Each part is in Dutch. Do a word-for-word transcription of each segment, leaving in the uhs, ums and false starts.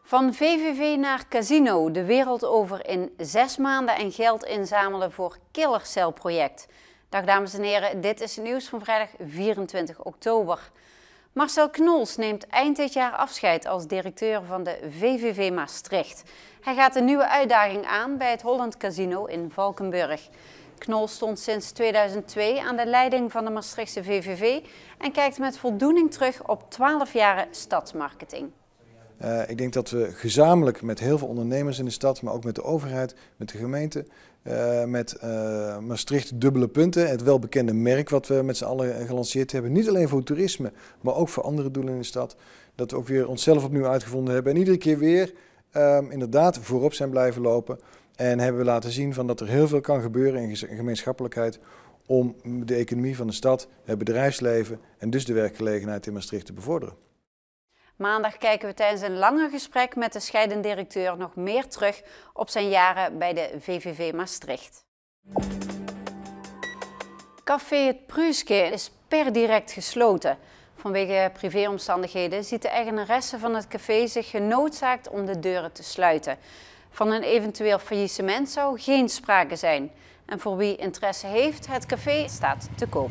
Van V V V naar casino, de wereld over in zes maanden en geld inzamelen voor killercelproject. Dag dames en heren, dit is het nieuws van vrijdag vierentwintig oktober. Marcel Knols neemt eind dit jaar afscheid als directeur van de V V V Maastricht. Hij gaat een nieuwe uitdaging aan bij het Holland Casino in Valkenburg. Knols stond sinds tweeduizend twee aan de leiding van de Maastrichtse V V V en kijkt met voldoening terug op twaalf jaren stadsmarketing. Uh, ik denk dat we gezamenlijk met heel veel ondernemers in de stad, maar ook met de overheid, met de gemeente, uh, met uh, Maastricht dubbele punten, het welbekende merk wat we met z'n allen gelanceerd hebben, niet alleen voor toerisme, maar ook voor andere doelen in de stad, dat we ook weer onszelf opnieuw uitgevonden hebben en iedere keer weer uh, inderdaad voorop zijn blijven lopen en hebben we laten zien van dat er heel veel kan gebeuren in gemeenschappelijkheid om de economie van de stad, het bedrijfsleven en dus de werkgelegenheid in Maastricht te bevorderen. Maandag kijken we tijdens een langer gesprek met de scheidend directeur nog meer terug op zijn jaren bij de V V V Maastricht. Café Het Pruuske is per direct gesloten. Vanwege privéomstandigheden ziet de eigenaresse van het café zich genoodzaakt om de deuren te sluiten. Van een eventueel faillissement zou geen sprake zijn. En voor wie interesse heeft, het café staat te koop.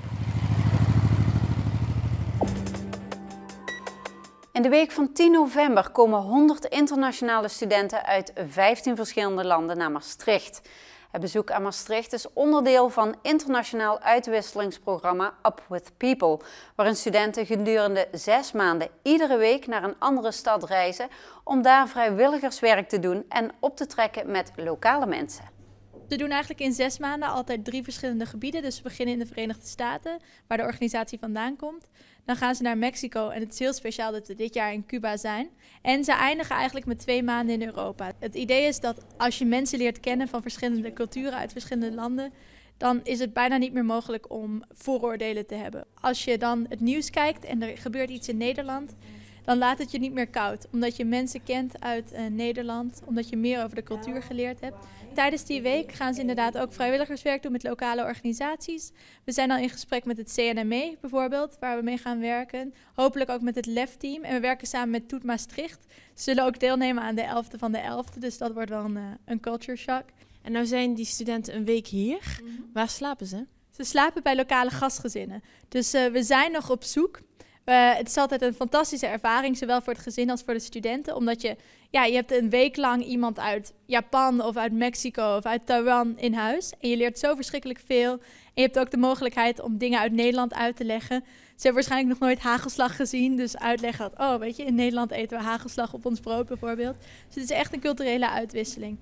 In de week van tien november komen honderd internationale studenten uit vijftien verschillende landen naar Maastricht. Het bezoek aan Maastricht is onderdeel van het internationaal uitwisselingsprogramma Up with People, waarin studenten gedurende zes maanden iedere week naar een andere stad reizen om daar vrijwilligerswerk te doen en op te trekken met lokale mensen. We doen eigenlijk in zes maanden altijd drie verschillende gebieden. Dus we beginnen in de Verenigde Staten, waar de organisatie vandaan komt. Dan gaan ze naar Mexico en het is heel speciaal dat we dit jaar in Cuba zijn. En ze eindigen eigenlijk met twee maanden in Europa. Het idee is dat als je mensen leert kennen van verschillende culturen uit verschillende landen, dan is het bijna niet meer mogelijk om vooroordelen te hebben. Als je dan het nieuws kijkt en er gebeurt iets in Nederland, dan laat het je niet meer koud. Omdat je mensen kent uit uh, Nederland, omdat je meer over de cultuur geleerd hebt. Tijdens die week gaan ze inderdaad ook vrijwilligerswerk doen met lokale organisaties. We zijn al in gesprek met het C N M E bijvoorbeeld, waar we mee gaan werken. Hopelijk ook met het L E F-team. En we werken samen met Toet Maastricht. Ze zullen ook deelnemen aan de elfde van de elfde, dus dat wordt wel een, uh, een culture shock. En nou zijn die studenten een week hier. Mm-hmm. Waar slapen ze? Ze slapen bij lokale gastgezinnen. Dus uh, we zijn nog op zoek. Uh, het is altijd een fantastische ervaring, zowel voor het gezin als voor de studenten. Omdat je, ja, je hebt een week lang iemand uit Japan of uit Mexico of uit Taiwan in huis. En je leert zo verschrikkelijk veel. En je hebt ook de mogelijkheid om dingen uit Nederland uit te leggen. Ze hebben waarschijnlijk nog nooit hagelslag gezien. Dus uitleggen dat, oh weet je, in Nederland eten we hagelslag op ons brood bijvoorbeeld. Dus het is echt een culturele uitwisseling.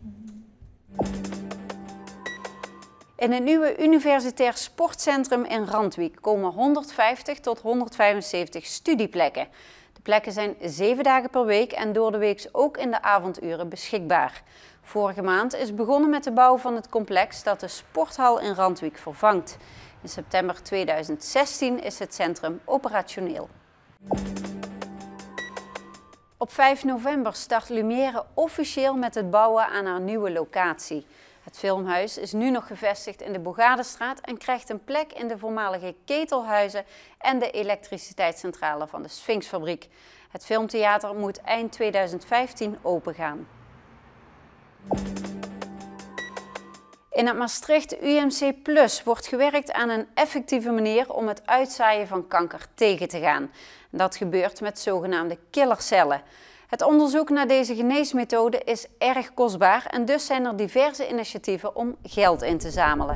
In het nieuwe universitair sportcentrum in Randwijk komen honderdvijftig tot honderdvijfenzeventig studieplekken. De plekken zijn zeven dagen per week en door de week ook in de avonduren beschikbaar. Vorige maand is begonnen met de bouw van het complex dat de sporthal in Randwijk vervangt. In september tweeduizend zestien is het centrum operationeel. Op vijf november start Lumière officieel met het bouwen aan haar nieuwe locatie. Het filmhuis is nu nog gevestigd in de Bogadestraat en krijgt een plek in de voormalige ketelhuizen en de elektriciteitscentrale van de Sphinxfabriek. Het filmtheater moet eind tweeduizend vijftien opengaan. In het Maastricht U M C Plus wordt gewerkt aan een effectieve manier om het uitzaaien van kanker tegen te gaan. Dat gebeurt met zogenaamde killercellen. Het onderzoek naar deze geneesmethode is erg kostbaar en dus zijn er diverse initiatieven om geld in te zamelen.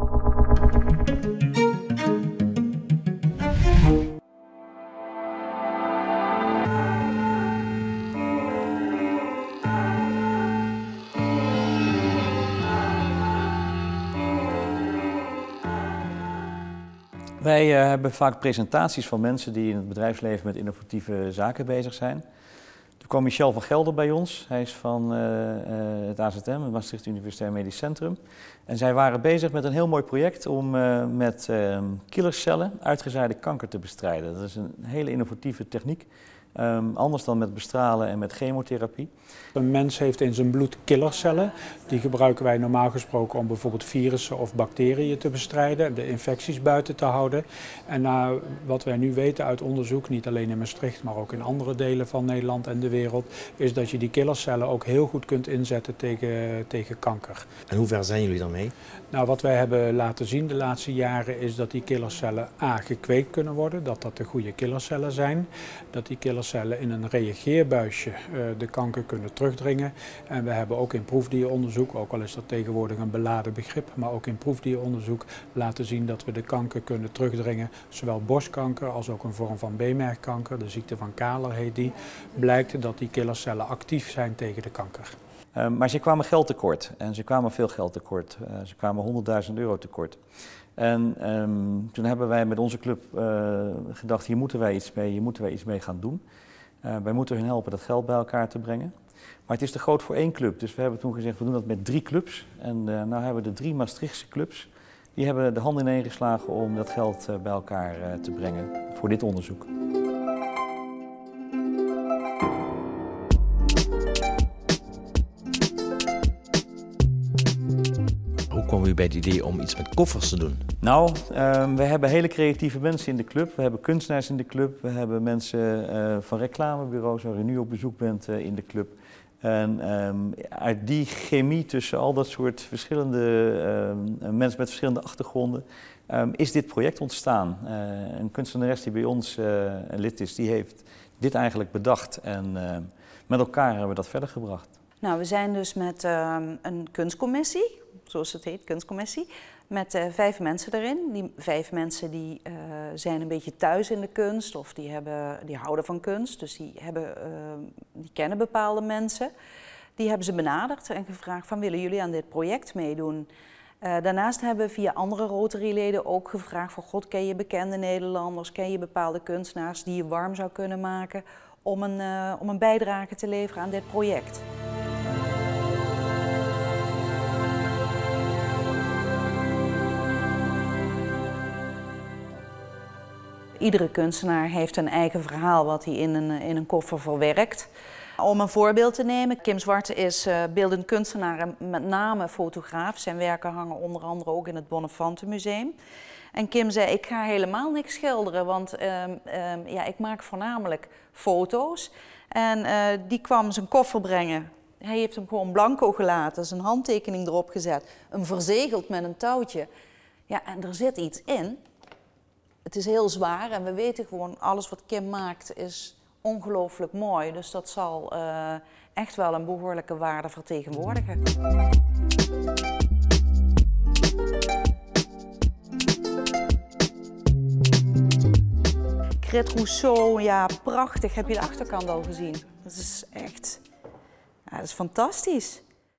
Wij uh, hebben vaak presentaties van mensen die in het bedrijfsleven met innovatieve zaken bezig zijn. Toen kwam Michel van Gelder bij ons. Hij is van uh, uh, het A Z M, het Maastricht Universitair Medisch Centrum. En zij waren bezig met een heel mooi project om uh, met uh, killercellen uitgezaaide kanker te bestrijden. Dat is een hele innovatieve techniek Um, anders dan met bestralen en met chemotherapie. Een mens heeft in zijn bloed killercellen. Die gebruiken wij normaal gesproken om bijvoorbeeld virussen of bacteriën te bestrijden, de infecties buiten te houden. En uh, wat wij nu weten uit onderzoek, niet alleen in Maastricht, maar ook in andere delen van Nederland en de wereld, is dat je die killercellen ook heel goed kunt inzetten tegen, tegen kanker. En hoe ver zijn jullie daarmee? Nou, wat wij hebben laten zien de laatste jaren is dat die killercellen A, gekweekt kunnen worden, dat dat de goede killercellen zijn. Dat die killercellen in een reageerbuisje uh, de kanker kunnen terugdringen. En we hebben ook in proefdieronderzoek, ook al is dat tegenwoordig een beladen begrip, maar ook in proefdieronderzoek laten zien dat we de kanker kunnen terugdringen. Zowel borstkanker als ook een vorm van beenmergkanker, de ziekte van Kaler heet die, blijkt dat die killercellen actief zijn tegen de kanker. Uh, maar ze kwamen geld tekort en ze kwamen veel geld tekort. Uh, ze kwamen honderdduizend euro tekort. En um, toen hebben wij met onze club uh, gedacht, hier moeten wij iets mee, hier moeten wij iets mee gaan doen. Uh, wij moeten hun helpen dat geld bij elkaar te brengen. Maar het is te groot voor één club, dus we hebben toen gezegd, we doen dat met drie clubs. En uh, nou hebben we de drie Maastrichtse clubs, die hebben de handen ineen geslagen om dat geld uh, bij elkaar uh, te brengen voor dit onderzoek. Hoe kwam u bij het idee om iets met koffers te doen? Nou, um, we hebben hele creatieve mensen in de club. We hebben kunstenaars in de club. We hebben mensen uh, van reclamebureaus waar u nu op bezoek bent uh, in de club. En um, uit die chemie tussen al dat soort verschillende um, mensen met verschillende achtergronden um, is dit project ontstaan. Uh, een kunstenares die bij ons uh, een lid is, die heeft dit eigenlijk bedacht. En uh, met elkaar hebben we dat verder gebracht. Nou, we zijn dus met uh, een kunstcommissie, zoals het heet, kunstcommissie, met uh, vijf mensen erin. Die vijf mensen die, uh, zijn een beetje thuis in de kunst of die, hebben, die houden van kunst. Dus die, hebben, uh, die kennen bepaalde mensen. Die hebben ze benaderd en gevraagd van willen jullie aan dit project meedoen. Uh, daarnaast hebben we via andere Rotary-leden ook gevraagd van god, ken je bekende Nederlanders, ken je bepaalde kunstenaars die je warm zou kunnen maken om een, uh, om een bijdrage te leveren aan dit project. Iedere kunstenaar heeft een eigen verhaal wat hij in een, in een koffer verwerkt. Om een voorbeeld te nemen, Kim Zwarte is uh, beeldend kunstenaar en met name fotograaf. Zijn werken hangen onder andere ook in het Bonnefante Museum. En Kim zei, ik ga helemaal niks schilderen, want uh, uh, ja, ik maak voornamelijk foto's. En uh, die kwam zijn koffer brengen. Hij heeft hem gewoon blanco gelaten, zijn handtekening erop gezet. Hem verzegeld met een touwtje. Ja, en er zit iets in. Het is heel zwaar en we weten gewoon, alles wat Kim maakt is ongelooflijk mooi. Dus dat zal uh, echt wel een behoorlijke waarde vertegenwoordigen. Crit Rousseau, ja prachtig. Heb je de achterkant al gezien? Dat is echt, ja, dat is fantastisch.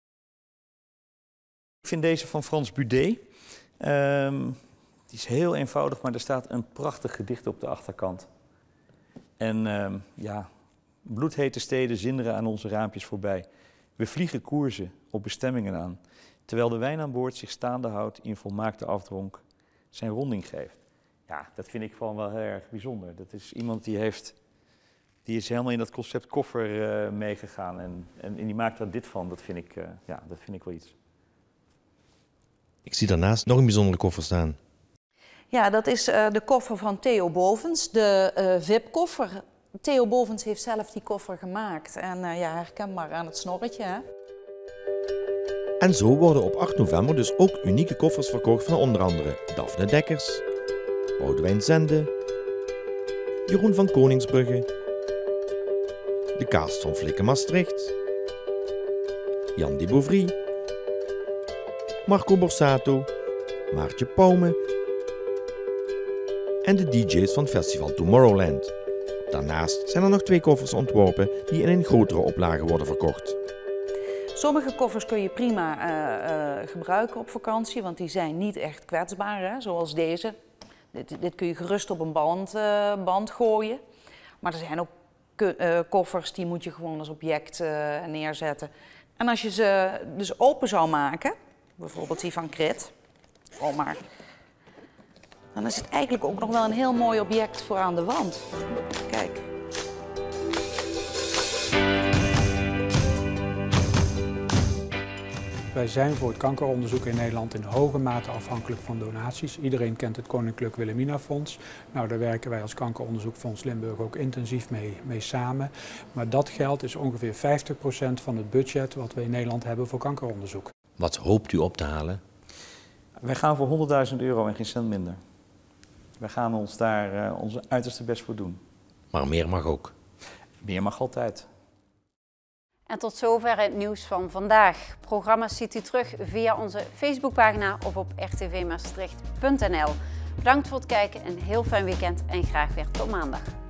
Ik vind deze van Frans Budé. Um... Die is heel eenvoudig, maar er staat een prachtig gedicht op de achterkant. En uh, ja, bloedhete steden zinderen aan onze raampjes voorbij. We vliegen koersen op bestemmingen aan, terwijl de wijn aan boord zich staande houdt in volmaakte afdronk zijn ronding geeft. Ja, dat vind ik gewoon wel heel erg bijzonder. Dat is iemand die heeft, die is helemaal in dat concept koffer uh, meegegaan en, en, en die maakt er dit van. Dat vind ik, uh, ja, dat vind ik wel iets. Ik zie daarnaast nog een bijzondere koffer staan. Ja, dat is uh, de koffer van Theo Bovens, de uh, V I P-koffer. Theo Bovens heeft zelf die koffer gemaakt en uh, ja, herkenbaar aan het snorretje. Hè? En zo worden op acht november dus ook unieke koffers verkocht van onder andere Daphne Dekkers, Boudewijn Zende, Jeroen van Koningsbrugge, de Kaas van Flikken Maastricht, Jan de Beauvry, Marco Borsato, Maartje Pauwme en de D J's van Festival Tomorrowland. Daarnaast zijn er nog twee koffers ontworpen die in een grotere oplage worden verkocht. Sommige koffers kun je prima uh, uh, gebruiken op vakantie, want die zijn niet echt kwetsbaar, hè? Zoals deze. Dit, dit kun je gerust op een band, uh, band gooien. Maar er zijn ook uh, koffers die moet je gewoon als object uh, neerzetten. En als je ze dus open zou maken, bijvoorbeeld die van Crit, oh maar, dan is het eigenlijk ook nog wel een heel mooi object voor aan de wand. Kijk. Wij zijn voor het kankeronderzoek in Nederland in hoge mate afhankelijk van donaties. Iedereen kent het Koninklijk Wilhelmina Fonds. Nou, daar werken wij als Kankeronderzoekfonds Limburg ook intensief mee, mee samen. Maar dat geld is ongeveer vijftig procent van het budget wat we in Nederland hebben voor kankeronderzoek. Wat hoopt u op te halen? Wij gaan voor honderdduizend euro en geen cent minder. Wij gaan ons daar uh, onze uiterste best voor doen. Maar meer mag ook. Meer mag altijd. En tot zover het nieuws van vandaag. Programma's ziet u terug via onze Facebookpagina of op r t v maastricht punt n l. Bedankt voor het kijken, een heel fijn weekend en graag weer tot maandag.